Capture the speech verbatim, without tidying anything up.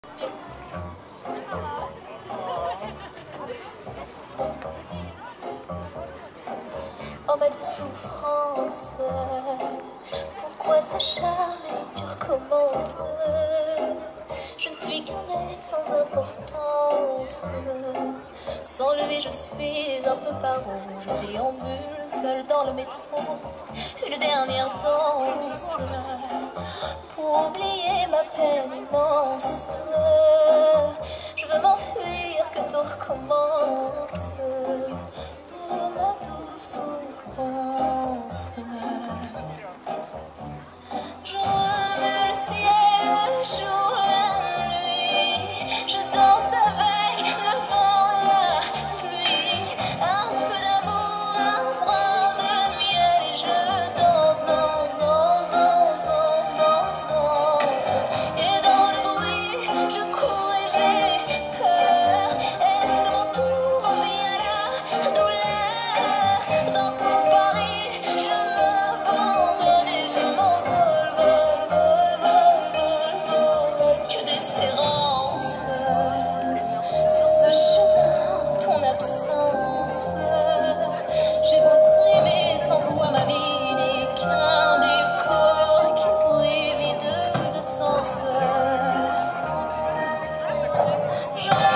Oh ma douce souffrance, pourquoi s'acharner, tu recommences? Je ne suis qu'un être sans importance. Sans lui je suis un peu paro. Je déambule seule dans le métro, une dernière danse pour oublier ma peine immense. Je veux m'enfuir, que tout recommence. Oh ma douce souffrance, je remue le ciel, le jour, la nuit. Je danse avec le vent, la pluie. Un peu d'amour, un brin de miel. Et je danse, danse, danse, danse, danse, danse, danse. Et dans le bruit, je cours et j'ai peur. Est-ce mon tour, revient la douleur? Dans tout Paris, je m'abandonne et je m'envole, vol, vol, vol, vol, vol. Que d'espérance sur ce chemin, ton absence. J'ai beau trimer sans toi, ma vie n'est qu'un décor qui brille vide de sens. Je